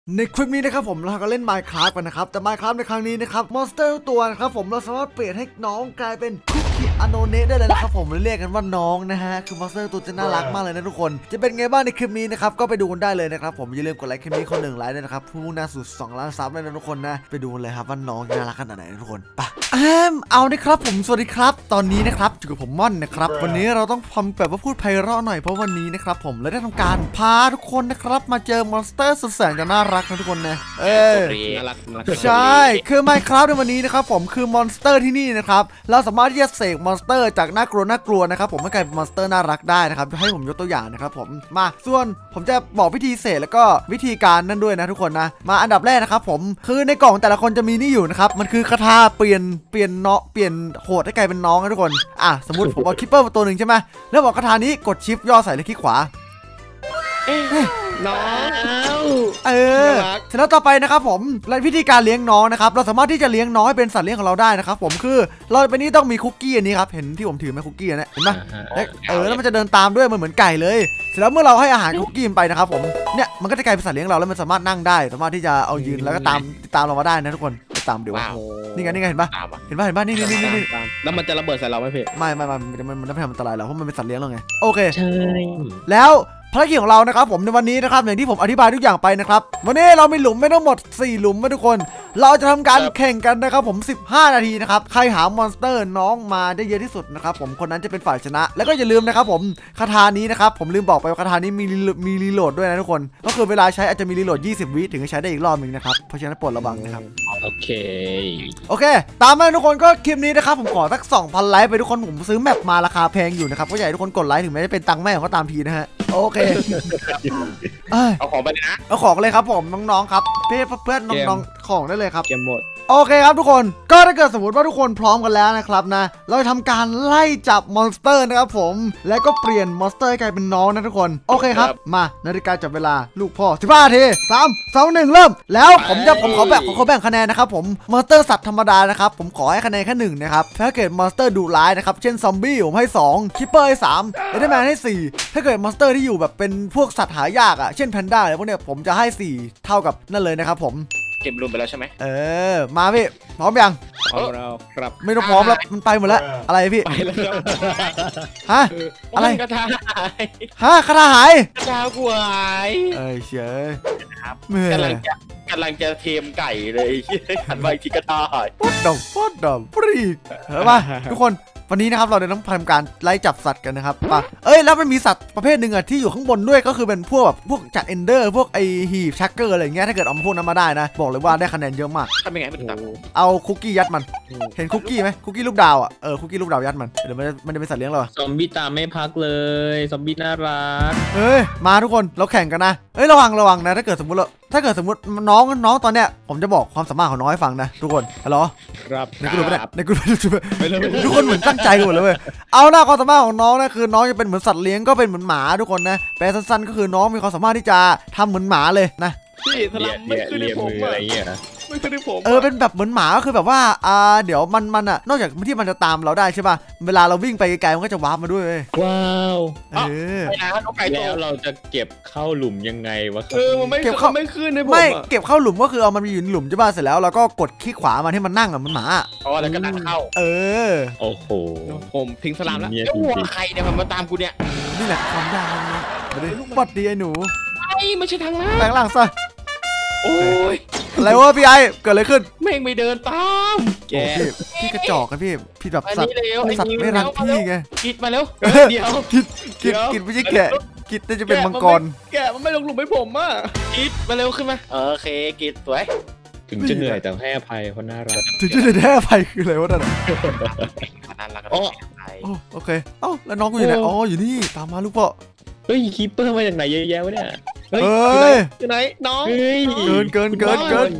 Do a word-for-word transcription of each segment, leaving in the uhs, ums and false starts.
ในคลิปนี้นะครับผมเราก็เล่น Minecraft กันนะครับแต่ Minecraft ในครั้งนี้นะครับมอนสเตอร์ตัวนะครับผมเราสามารถเปลี่ยนให้น้องกลายเป็นคุกกี้อโนเนะได้เลยนะครับผมเรียกกันว่าน้องนะฮะคือมอนสเตอร์ตัวจะน่ารักมากเลยนะทุกคนจะเป็นไงบ้างในคลิปนี้นะครับก็ไปดูกันได้เลยนะครับผมอย่าลืมกดไลค์คลิปนี้คนหนึ่งไลค์ด้วยนะครับผู้มุ่งหน้าสู่สองล้านซับเลยนะทุกคนนะไปดูเลยครับว่าน้องน่ารักขนาดไหนทุกคนไปแอมเอาเลยครับผมสวัสดีครับตอนนี้นะครับอยู่กับผมม่อนนะครับวันนี้เราต้องทำแบบว่าพูดไพเราะหน่อยเพราะวันนี้นะครับผมเราได้ทำการพาทุกคนนะครับมาเจอมอนสเตอร์สุดแสนจะน่ารักนะทุกคนนะเออน่ารักใช่คือ Minecraft ในวันนี้นะครับผมคือมอนสเตอร์ที่นี่นะครับเราสามารถที่จะเสกมอนสเตอร์จากน่ากลัวน่ากลัวนะครับผมให้กลายเป็นมอนสเตอร์น่ารักได้นะครับให้ผมยกตัวอย่างนะครับผมมาส่วนผมจะบอกวิธีเสกแล้วก็วิธีการนั่นด้วยนะทุกคนนะมาอันดับแรกนะครับผมคือในกล่องแต่ละคนจะมีนี่อยู่นะครับมันคือคาถาเปลี่ยนเปลี่ยนเนาะเปลี่ยนโหดให้กลายเป็นน้องนะทุกคนอ่ะสมมติผมเอาคิปเปอร์มาตัวหนึ่งใช่ไหมแล้วบอกคาถานี้กดชิปย่อใส่เลยคลิกขวาน้องเออเสร็จแล้วต่อไปนะครับผมวิธีการเลี้ยงน้องนะครับเราสามารถที่จะเลี้ยงน้องให้เป็นสัตว์เลี้ยงของเราได้นะครับผมคือเราเป็นนี่ต้องมีคุกกี้อันนี้ครับเห็นที่ผมถือไหมคุกกี้เนี่ยเห็นไหมเออแล้วมันจะเดินตามด้วยมันเหมือนไก่เลยเสร็จแล้วเมื่อเราให้อาหารคุกกี้ไปนะครับผมเนี่ยมันก็จะกลายเป็นสัตว์เลี้ยงเราแล้วมันสามารถนั่งได้สามารถที่จะเอายืนแล้วก็ตามตามเรามาได้นะทุกคนตามเดี๋ยวนี่ไงนี่ไงเห็นปะเห็นปะเห็นปะนี่นี่นี่นี่แล้วมันจะระเบิดใส่เราไหมพี่ไม่ไม่ไม่มันมันไม่ทำอันตรายเราเพราะมันเป็นสัตว์เลี้ยงเราไงโอเคใช่แล้วภารกิจของเรานะครับผมในวันนี้นะครับอย่างที่ผมอธิบายทุกอย่างไปนะครับวันนี้เรามีหลุมไม่ทั้งหมดสี่หลุมนะทุกคนเราจะทำการแข่งกันนะครับผมสิบห้านาทีนะครับใครหามอนสเตอร์น้องมาได้เยอะที่สุดนะครับผมคนนั้นจะเป็นฝ่ายชนะแล้วก็อย่าลืมนะครับผมคาถานี้นะครับผมลืมบอกไปว่าคาถานี้มีมีรีโหลดด้วยนะทุกคนก็คือเวลาใช้อาจจะมีรีโหลดยี่สิบวิถึงจะใช้ได้อีกรอบนึงนะครับเพราะฉะนั้นโปรดระวังนะครับโอเคโอเคตามมาทุกคนก็คลิปนี้นะครับผมขอสัก สองพัน ไลค์ไปทุกคนผมซื้อแมปมาราคาแพงอยู่นะครับก็อยากให้ทุกคนกดไลค์ถึงแม้จะเป็นตังค์แม่ก็ตามทีนะฮะโอเคเอาของไปเลยนะเอาของเลยครับผมน้องๆครับเพื่อนเพื่อนน้องๆของได้เลยครับเกมหมดโอเคครับทุกคนก็ถ้าเกิดสมมติว่าทุกคนพร้อมกันแล้วนะครับนะเราจะทำการไล่จับมอนสเตอร์นะครับผมแล้วก็เปลี่ยนมอนสเตอร์ให้กลายเป็นน้องนะทุกคนโอเคครับมานาฬิกาจับเวลาลูกพ่อสิบห้านาทีสามสองหนึ่งเริ่มแล้วผมจะผมขอแบ่งผมขอแบ่งคะแนนนะครับผมมอนสเตอร์สัตว์ธรรมดานะครับผมขอให้คะแนนแค่หนึ่งนะครับถ้าเกิดมอนสเตอร์ดุร้ายนะครับเช่นซอมบี้ผมให้สองคิปเปอร์ให้สามเอเดอร์แมนให้สี่ถ้าเกิดมอนสเตอร์ที่อยู่แบบเป็นพวกสัตว์หายากอ่ะเช่นแพนด้าอะไรพวกเนี้ยผมจะให้สี่เท่ากับนั่นเลยนะครับผมเก็บรวมไปแล้วใช่ไหมเออมาพี่พร้อมยังพร้อมเราครับไม่ต้องพร้อมแล้วมันไปหมดแล้วอะไรพี่ไปแล้วฮะอะไรกระทาหายฮะกระทาหายกระทาหายเอ้ยเฉยครับกำลังจะกำลังจะเทมไก่เลยหันไปที่กระทาหายป๊ดดำป๊ดดำปรีดเห็นป่ะทุกคนวันนี้นะครับเราจะต้องทำการไล่จับสัตว์กันนะครับป่ะเอ้ยแล้วมันมีสัตว์ประเภทหนึ่งอ่ะที่อยู่ข้างบนด้วยก็คือเป็นพวกแบบพวกจัดเอนเดอร์พวกไอฮีบชักเกอร์อะไรอย่างเงี้ยถ้าเกิดเอาพวกนั้นมาได้นะบอกเลยว่าได้คะแนนเยอะมากทำยังไงเป็นตับเอาคุกกี้ยัดมันเห็นคุกกี้ไหมคุกกี้ลูกดาวอ่ะเออคุกกี้ลูกดาวยัดมันเดี๋ยวมันมันจะเป็นสัตว์เลี้ยงเราซอมบี้ตามไม่พักเลยซอมบี้น่ารักเฮ้ยมาทุกคนเราแข่งกันนะเอ้ยระวังระวังนะถ้าเกิดสมมติเราถ้าเกิดสมมติน้องน้องตอนเนี้ยผมจะบอกความสามารถของน้องให้ฟังนะทุกคนฮัลโหลครับในกลุ่มเนี่ยในกลุ่มทุกคนเหมือนตั้งใจกันหมดเลยเว้ยเอาหน้าความสามารถของน้องนะคือน้องจะเป็นเหมือนสัตว์เลี้ยงก็เป็นเหมือนหมาทุกคนนะแปลสั้นๆก็คือน้องมีความสามารถที่จะทำเหมือนหมาเลยนะพี่ทลัมไม่ขึ้นในผมอะไรเงี้ยไม่ขึ้นในผมเออเป็นแบบเหมือนหมาก็คือแบบว่าอ่าเดี๋ยวมันมันอ่ะนอกจากที่มันจะตามเราได้ใช่ป่ะเวลาเราวิ่งไปไกลๆมันก็จะวาร์ปมาด้วยว้าวเออแล้วเราจะเก็บเข้าหลุมยังไงวะเออมันไม่เก็บเข้าไม่ขึ้นในผมไม่เก็บเข้าหลุมก็คือเอามันอยู่ในหลุมใช่ป่ะเสร็จแล้วเราก็กดคลิกขวามันให้มันนั่งอ่ะมันหมาอ๋อแล้วก็ดันเข้าเออโอ้โหผมทิ้งสลามแล้วเจ้าวัวใครเนี่ยมันมาตามกูเนี่ยนี่แหละความยากนะมาดิปัดดีไอ้หนูไอ้ไม่ใช่ทางนั้นแปลงร่างซะโอ้ยอะไรวะพี่ไอเกิดอะไรขึ้นแม่งไม่เดินตามแกพี่กระจอกกันพี่พี่แบบสัตว์สัตว์ไม่รักพี่ไงกิดมาแล้วเดี๋ยวกิดกิดกิดไม่ใช่แกะกิดน่าจะเป็นมังกรแกะมันไม่ลงหลุมให้ผมอ่ะกิดมาเร็วขึ้นมาโอเคกิดสวยถึงจะเหนื่อยแต่ให้อภัยเพราะน่ารักถึงจะเหนื่อยให้อภัยคืออะไรวะนั่นน่ารักโอ้โอเคเอ้าแล้วน้องกูอยู่ไหนอ๋ออยู่นี่ตามมาลูกพ่อเฮ้ยคีปเปอร์มาจากไหนเยอะแยะวะเนี่ยเฮ้ยอยู่ไหนน้องเกินเกินเกินเกิน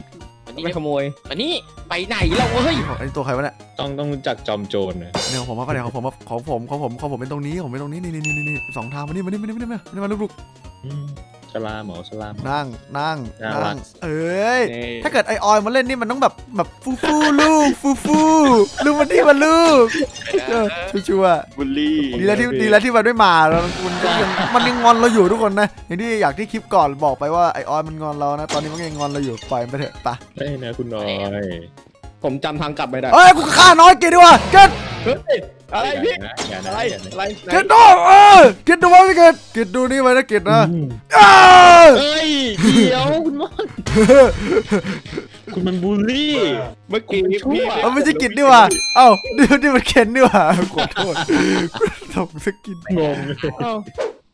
อันนี้ไม่ขโมยอันนี้ไปไหนเราเฮ้ยอันนี้ตัวใครวะเนี่ยต้องต้องรู้จักจอมโจรนะเนี่ยของผมมาเดี๋ยวของผมของผมของผมของผมเป็นตรงนี้ผมเป็นตรงนี้นี่นี่นี่นี่สองทางมานี่มานี่มานี่มานี่มานี่มาลูกสลามเหรอสลามๆนั่งนั่งน่ารันั่กงเอ้ยนี่ถ้าเกิดไอออยมาเล่นนี่มันต้องแบบแบบฟูฟูลูกฟูฟูลูกมันนี่มันลูกชัวร์บุลลี่ๆดีแล้วที่ดีแล้วที่มันไม่มาแล้วมันก็ยังมันยังงอนเราอยู่ทุกคนนะอย่างที่อยากที่คลิปก่อนบอกไปว่าไอออยมันงอนเรานะตอนนี้มันก็ยังงอนเราอยู่ปล่อยมันไปเถอะไปได้นะคุณน้อยผมจำทางกลับไม่ได้เอ้ยกูฆ่าน้อยเกดดีกว่าเกดเฮ้ยอะไรพี่อย่านะอะไรอย่านะอะไรเกดดูเออเกดดูไว้พี่เกดเกดดูนี่ไว้นะเกดนะอ้าเฮ้ยเดี๋ยวคุณมอนคุณมันบูลลี่เมื่อกี้พี่มันไม่ใช่กิดนี่หว่าเอ้านี่นี่มันเคนนี่หว่าขอโทษส่งสกินงงอ้าว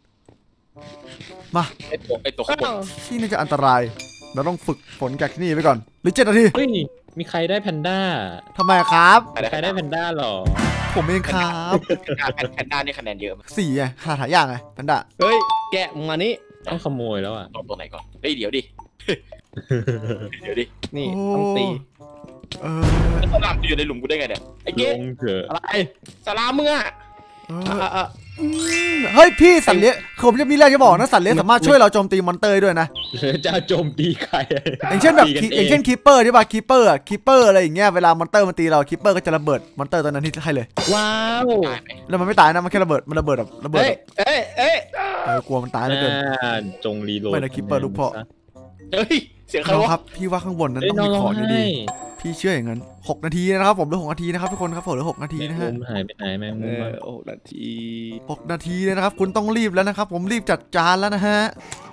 มาไอตัวไอตัวข้างบนที่นี่จะอันตรายเราต้องฝึกฝนจากที่นี่ไปก่อนหรือเจ็ดนาทีเฮ้ยมีใครได้แพนด้าทำไมครับใครได้แพนด้าหรอผมเองครับแพนด้านี่คะแนนเยอะไหมสี่ไงหาหายากไงพันดะเฮ้ยแกะมานี่ต้องขโมยแล้วอ่ะตบตัวไหนก่อน เฮ้ยเดี๋ยวดิ เดี๋ยวดินี่ต้องตีเออสลามอยู่ในหลุมกูได้ไงเนี่ย ไอ้ลเก๊กงเถอะอะไรสลามมึงอะเออ่ะออ่ะอืมเฮ้ยพี่สัตว์เลี้ยงผมจะมีเรื่องจะบอกนะสัตว์เลี้ยงสามารถช่วยเราโจมตีมอนเตอร์ได้ด้วยนะจะโจมตีใครอย่างเช่นแบบตีกัอย่างเช่นคีเปอร์ใช่ป่ะคีเปอร์อะคีเปอร์อะไรอย่างเงี้ยเวลามอนเตอร์มันตีเราคีเปอร์ก็จะระเบิดมอนเตอร์ตัวนั้นที่ให้เลยว้าวตายไหมแล้วมันไม่ตายนะมันแค่ระเบิดมันระเบิดแบบระเบิดเอ้ยแบบเอ้ยเอ้ยเออกลัวมันตายเหลือเกินอ่าจงรีโหลดไม่นะ Keeper ลูกพ่อเฮ้ย เสียงใครน้องวะครับพี่ว่าข้างบนนั้นเอ้ยต้องน้องมีร้ขออง งไห้ดีๆพี่เชื่ออย่างนั้นหกนาทีนะครับผมเหลือหกนาทีนะครับทุกคนครับผมเหลือหกนาทีแมงนะมุฮะมหายไปไหนแมงเอมุมออะโอ้นาทีหกนาทีเลยนะครับคุณต้องรีบแล้วนะครับผมรีบจัดจานแล้วนะฮะ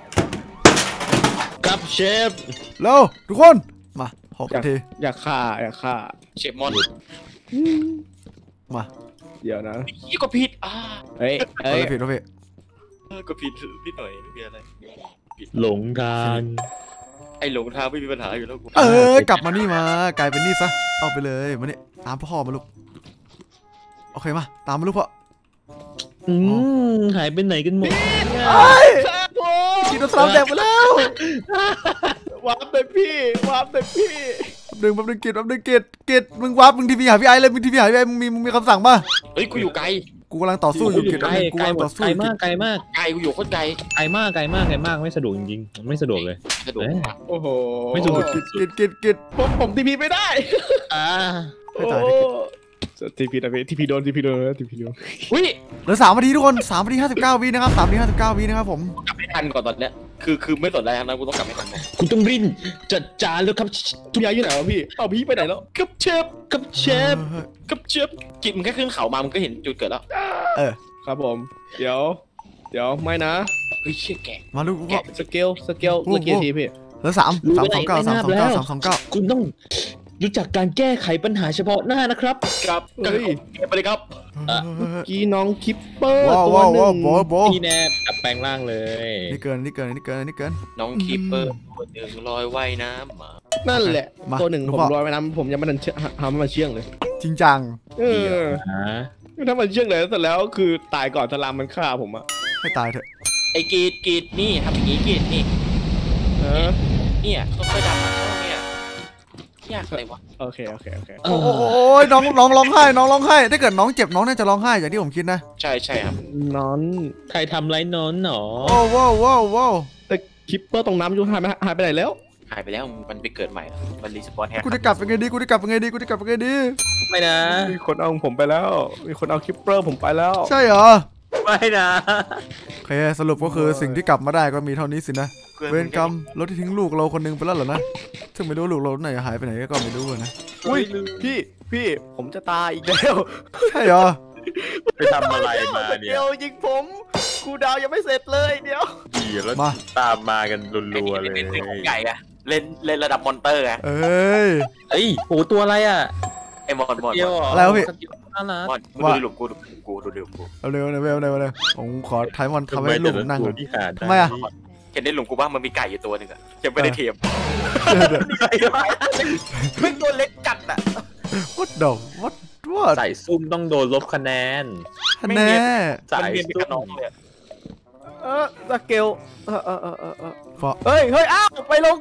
กับเชฟเร็วทุกคนมาหกอยากนาทีอยากฆ่าอยากฆ่าเชฟมอนมาเดี๋ยวนะยี่ก็ผิดอ่าเฮ้ยเอาเฮ้ยเลยผิดเอาผิดเออก็ผิดนิดหน่อยไม่มีอะไรหลงทางไอ้หลงทางไม่มีปัญหาอยู่แล้วกูเออกลับมานี่มากลายเป็นนี่ซะเอาไปเลยมานี่ตามพ่อมาลูกโอเคมาตามมาลูกพ่ออืมหายไปไหนกันหมดไอ้ยครับผมกินตัวสลับแดกไปแล้ววาร์ปเลยพี่วาร์ปเลยพี่แป๊บนึงแป๊บนึงกิดแป๊บนึงกิดกิดมึงวับมึงทีพีหาพี่ไอ้เลยมึงทีพีหาพี่ไอ้มึงมีมึงมีคำสั่งป่ะเฮ้ยกูอยู่ไกลกูกำลังต่อสู้อยู่กิดไกลกูไกลกำลังหมต่ดอสู้ไกลอยู่มากไกลมากไกลกูอยู่โคตรไกลไกลมากไกลมากไกลมากไม่สะดวกจริงๆไม่สะดวกเลยสะดวกเอ้ยมากโอ้โหไม่ถูกกิดกิดกิดกิดผมผมทีพีไม่ได้อ่าให้ตายดิกิดทีพีนะพี่ทีพีโดนทีพีโดนทีพีโดนอุ้ยเหลือสามนาทีทุกคนสามนาทีห้าสิบเก้าวินะครับสามนาทีห้าสิบเก้าวินะครับผมกลับไม่ทันก่อนตอนเนี้ย คือคือไม่สนอะไรทั้งนั้นกูต้องกลับไม่ทันคุณต้องรินจัดจานแล้วครับทุกอย่างอยู่ไหนวะพี่เอาพี่ไปไหนแล้วกับเชฟกับเชฟเออกับเชฟกินมึงแค่ขึ้นเขามามึงก็เห็นจุดเกิดแล้วเออครับผม เดี๋ยว เดี๋ยวไม่นะเฮ้ยเชี่ยแกะมาลูกพ่อสเกลสเกลเมื่อกี้ทีพี่เหลือสามสามสองเก้าสามสองเก้าสามสองเก้าคุณต้องรู้จักการแก้ไขปัญหาเฉพาะหน้านะครับครับเฮ้ยไปเลยครับกีน้องคิปเปอร์ว้าวตัวว้าวหนึ่ว้าวงโบโบพี่แนบจับแปลงร่างเลยนี่เกินนี่เกินนี่เกินนี่เกินน้องคีเปอร์ตัวหนึ่งลอยว่ายน้ำมานั่นแหละมาตัวหนึ่งลูกผมพ่อลอยไปน้ำผมยังไม่ทันเชื่อทำให้มันเชื่องเลยจริงจังเออฮะถ้ามันเชื่องเลยเสร็จแล้วคือตายก่อนสลามมันฆ่าผมอะให้ตายเถอะไอ้กรีดกรีดนี่ทำอย่างนี้กรีดนี่เออเนี่ยค่อยๆดับมันเข้าเนี่ยยากอะไรวะโอเคโอเคโอเคเอโอ้อโหน้องน้องร้องไห้น้องร้องไห้ถ้าเกิดน้องเจ็บน้องน่าจะร้องไห้อย่างที่ผมคิดนะใช่ใช่ครับนอนใครทำไรนอนหนอโอ้ว้าวว้าวว้าวแต่คิปเปอร์ตรงน้ำอยู่หายไปหายไปไหนแล้วหายไปแล้วมันไปเกิดใหม่แล้วมันรีสปอนแฮกกูจะกลับยังไงดีกูจะกลับยังไงดีกูจะกลับยังไงดีไม่นะมีคนเอาผมไปแล้ว มีคนเอาคิปเปอร์ผมไปแล้วใช่เหรอไม่นะโอเคสรุปก็คือสิ่งที่กลับมาได้ก็มีเท่านี้สินะเวรกรรมรถที่ทิ้งลูกเราคนหนึงไปแล้วเหรอนะซึ่งไม่รู้ลูกเราไหนหายไปไหนก็ไม่รู้อะนะอุ้ยพี่พี่ผมจะตายอีกแล้วใช่เหรอไปทำอะไรมาเนี่ยเดี๋ยวยิงผมครูดาวยังไม่เสร็จเลยเดี๋ยวดีแล้วมาตามมากันรัวๆเลยเล่นเล่นของใหญ่อะเล่นเล่นระดับมอนเตอร์อะเอ้ยเอ้ยโหตัวอะไรอ่ะไอ้มอนมอนเดียวเหอะไรวะพี่น่ารักมอนมึงว่าดูหลุมกูดูหลุมกูดูหลุมกูเอาเร็วเร็วเร็วเร็วเร็วผมขอไทมอนทำให้ลูกผมนั่งก่อนที่ขาดทำไมอะเห็นในหลุมกูบ้างมันมีไก่อยู่ตัวหนึ่งอะยังไม่ได้เทียมเดี๋ยวไม่ตัวเล็กจัดอะวัดดอกวัดวัดใส่ซุ่มต้องโดนลบคะแนนแน่ใส่มันเรียนเป็นซุ่กระน้องมเลยอะเออสเกลเออเออเออเออเออเพราะเฮ้ยเฮ้ยอ้าวไปลง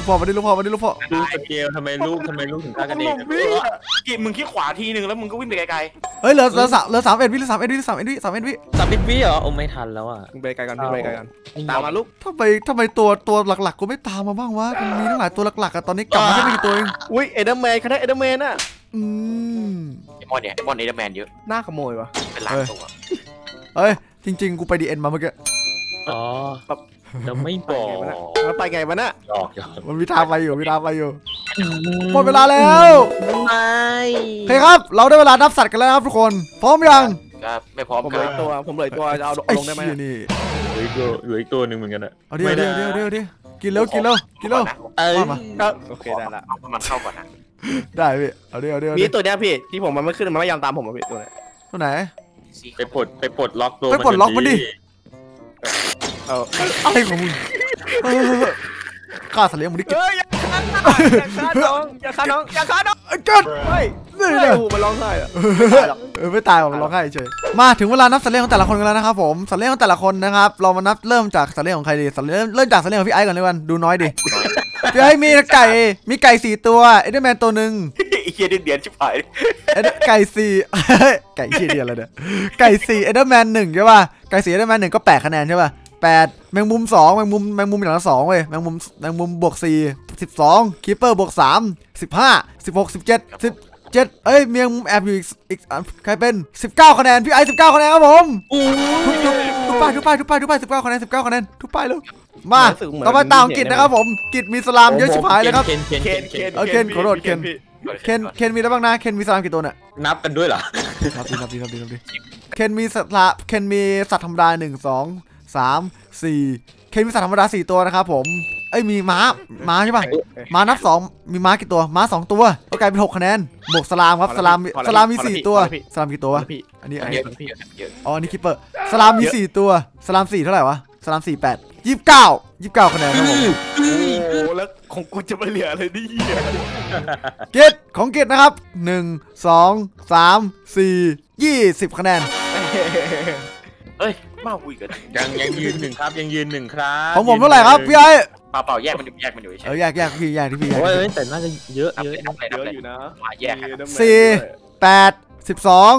พอมาดิลูกพอมาดิลูกพอดูสเกลทำไมลูกทำไมลูกถึงฆ่ากันเองกินมึงคิดขวาทีนึงแล้วมึงก็วิ่งไปไกลเฮ้ยเหลือเหลือสามเหลือสามเอ็ดวิเหลือสามเอ็ดวิสามเอ็ดวิสามเอ็ดวิสามสิบวิเหรอโอ้ไม่ทันแล้วอ่ะมึงไปไกลกันมึงไปไกลกันตามมาลูกทำไมทำไมตัวตัวหลักๆกูไม่ตามมาบ้างวะมันมีตั้งหลายตัวหลักๆอะตอนนี้กลับมาแค่ไม่กี่ตัวเองอุ้ยเอเดอร์แมนคณะเอเดอร์แมนน่ะอืมๆไอ้มอนเนี่ยไอ้มอนเอเดอร์แมนเยอะหน้าขโมยวะเป็นล้านตัวเอ้ยจริงๆกูไปดีเอ็นมาเมื่อกี้อ๋อจะไม่บอกแล้วไปไงวะน่ะหยอกหยอกมันมีทางไปอยู่มีทางไปอยู่หมดเวลาแล้วไม่โอเคครับเราได้เวลานับสัตว์กันแล้วนะครับทุกคนพร้อมยังครับไม่พร้อมผมคเหลืรัอบ อีกตัวผมเหลืออีกตัวจะเอาไอ้ลงได้ไหมเหี้ยนี่เหลืออีกตัวเหลืออีกตัวหนึ่งเหมือนกันอ่ะเอาดิเอาดิเอาดิเอาดิเอาดิกินแล้วกินแล้วกินแล้วเออว่ามาก็โอเคได้ละเอามันเข้าก่อนนะได้พี่เอาดิเอาดิเอามีดิตัวเนี้ยพี่ที่ผมมันไม่ขึ้นมันไม่ยอมตามผมอะพี่ตัวเนี้ยตัวไหนไปปลดไปปลดล็อกตัวไปปลดล็อกมันดิเอออะไรของมึงเออฆ่าสัตว์เลี้ยงมึงดิกินเฮ้ยอย่าฆ่าน้องอย่าฆ่าน้องอย่าฆ่าน้องไอ้กินเฮ้ยนี่โอ้เลยโหมันร้องไห้อะเออไม่ตายหรอกร้องไห้เฉยมาถึงเวลานับสัตว์เลี้ยงของแต่ละคนกันแล้วนะครับผมสัตว์เลี้ยงของแต่ละคนนะครับเรามานับเริ่มจากสัตว์เลี้ยงของใครดีสัตว์เลี้ยงเริ่มจากสัตว์เลี้ยงของพี่ไอ้ก่อนเลยวันดูน้อยดิพี่ไอ้มีไก่มีไก่สี่ตัวเอเดอร์แมนตัวหนึ่งไอ้เฮียเดียนชิบหายเอเดไก่สี่ ไก่เชี่ยเดียวเลยเนี่ยไก่สี่เอเดอร์แมนหนึ่งใช่ป่ะไก่สี่เอเดอร์แมนหนึ่งก็แปดคะแนนใช่ป่ะแปดแมงมุมสองแมงมุมแมงมุมอย่างละสองเว้ยแมงมุมแมงมุมบวกสี่สิบสองคีเปอร์บวกสามสิบห้าสิบหกสิบเจ็ดสิบเจ็ดเอ้ยแมงมุมแอบอยู่อีกอีกอันใครเป็นสิบเก้าคะแนนพี่ไอสิบเก้าคะแนนครับผมทุบทุบทุบป้ายทุบป้ายทุบป้ายทุบป้ายสิบเก้าคะแนนสิบเก้าคะแนนทุบป้ายเลยมาต่อไปตามกิจนะครับผมกิจมีสลามเยอะชิบหายเลยครับเคนเคนเคนเคนเคนเอาเคนขอโทษเคนพี่เคนเคนมีอะไรบ้างนะเคนมีสลามกี่ตัวเนี่ยนับกันด้วยเหรอนับดีนับดีนับดีนับดีเคนมีสัตว์ละเคนมีสัตว์ธรรมดาหนึ่งสองสามสี่เคนมีสัตว์ธรรมดาสี่ตัวนะครับผมเอ้ยมีม้าม้าใช่ป่ะม้านับสองมีม้ากี่ตัวม้าสองตัวก็กลายเป็นหกคะแนนบวกสลามครับสลามสลามมีสี่ตัวสลามกี่ตัววะพี่อันนี้อันเยนี้อะเยอะเยอะอ๋ออันนี้คิปเปอร์สลามมีสี่ตัวสลามสี่เท่าไหร่วะสลามสี่แปดยี่สิบเก้ายี่สิบเก้าคะแนนครับผมโอ้แล้วของกูจะไปเหลืออะไรดิเกตของเกตนะครับหนึ่งสองสามสี่ยี่สิบคะแนนเอ้ยมาคุยกันยังยังยืนหนึ่งครับยังยืนหนึ่งครับของผมเท่าไหร่ครับพี่ไอ้เปล่าเปล่าแยกมันอยู่แยกมันอยู่เอใช่อแยกแยกพี่แยกที่พี่แยกโอ้ยแต่น่าจะเยอะเยอะนับเลยนับเยเลยอะอยู่นะมาแยกสี่แปดสิบสอง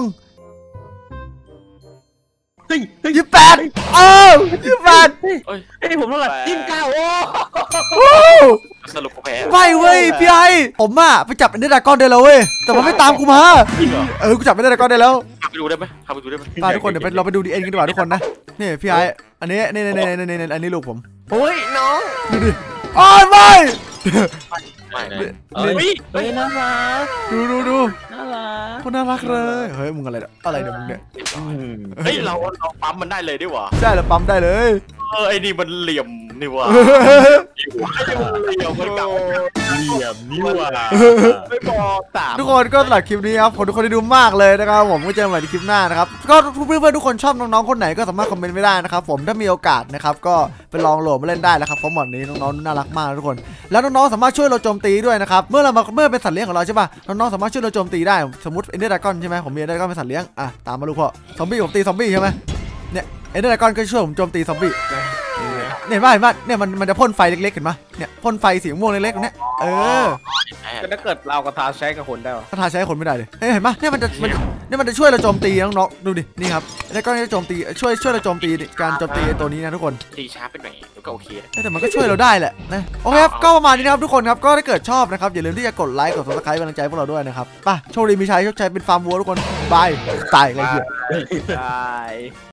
เฮ้ยเฮ้ยยี่สิบแปดเออยี่สิบแปดเอ้ยเฮ้ยผมเท่าไหร่ยี่สิบเก้าโอ้โอ้สรุปก็แพ้ไม่เว้ยพี่ไอ้ผมอะไปจับเอ็นเดอร์ดากอนได้แล้วเว้ยแต่มันไม่ตามกูมาจริงเหรอเออกูจับเอ็นเดอร์ดากอนได้แล้วเข้าไปดูได้ไหมเข้าไปดูได้ไหมไปทุกคนเดี๋ยวไปเราไปดูดีเอ็นกันดีกว่าทุกคนนะนี่พี่ไอ้อันนี้นี่นี่นี่นี่นี่อันนี้ลูกผมโอ้ยน้องดูดิอ้าวไม่ไม่นะเฮ้ยเฮ้ยน่ารักดูดูดูน่ารักคนน่ารักเลยเฮ้ยมึงอะไรเนี่ยอะไรเนี่ยมึงเนี่ยเฮ้ยเราเราปั๊มมันได้เลยดิวะใช่แล้วปั๊มได้เลยเออไอ้นี่มันเหลี่ยมนี่วะไอ้นี่มันเหลี่ยมมันเก่าเหลี่ยมนี่หว่าไม่บอกสามทุกคนก็สำหรับคลิปนี้ครับขอบคุณทุกคนที่ดูมากเลยนะครับผมก็เจอกันใหม่ในคลิปหน้านะครับก็เพื่อนๆทุกคนชอบน้องๆคนไหนก็สามารถคอมเมนต์ไว้ได้นะครับผมถ้ามีโอกาสนะครับก็ไปลองโหลดมาเล่นได้นะครับเพราะหมดนี้น้องๆน่ารักมากทุกคนแล้วน้องๆสามารถช่วยเราโจมตีด้วยนะครับเมื่อเรามาเมื่อเป็นสัตว์เลี้ยงของเราใช่ป่ะน้องๆสามารถช่วยเราโจมตีได้สมมติเอ็นเดอร์ดากอนใช่ไหมผมมีเอ็นเดอร์ดากอนเป็นสัตว์เลี้ยงอ่ะตามมาลูกพ่อซอมบี้ผมตีซอมบี้ใช่ไหมเนี่ยเอ็นเดอร์ดากอนก็ช่วยผมโจมตีซอมบี้เนี่ยว่าเห็นป่ะเนี่ยมันมันจะพ่นไฟเล็กๆเห็นป่ะเนี่ยพ่นไฟสีม่วงเล็กๆตรงเนี้ยเออก็ถ้าเกิดเรากระทาใช้กับคนได้หรอคาถาใช้คนไม่ได้เลยเฮ้ยเห็นปะเนี่ยมันจะมันเนี่ยมันจะช่วยเราโจมตีน้องๆดูดินี่ครับแล้วก็จะโจมตีช่วยช่วยเราโจมตีการโจมตีตัวนี้นะทุกคนตีช้าเป็นหน่อยก็โอเคนะแต่มันก็ช่วยเราได้แหละนะโอเคครับก็ประมาณนี้นะครับทุกคนครับก็ถ้าเกิดชอบนะครับอย่าลืมที่จะกดไลค์กดซับสไครป์เป็นกำลังใจพวกเราด้วยนะครับป่ะโชคดีมีชัยโชคชัยเป็นฟาร์มวัวทุกคนบายตายอะไรเหี้ยได้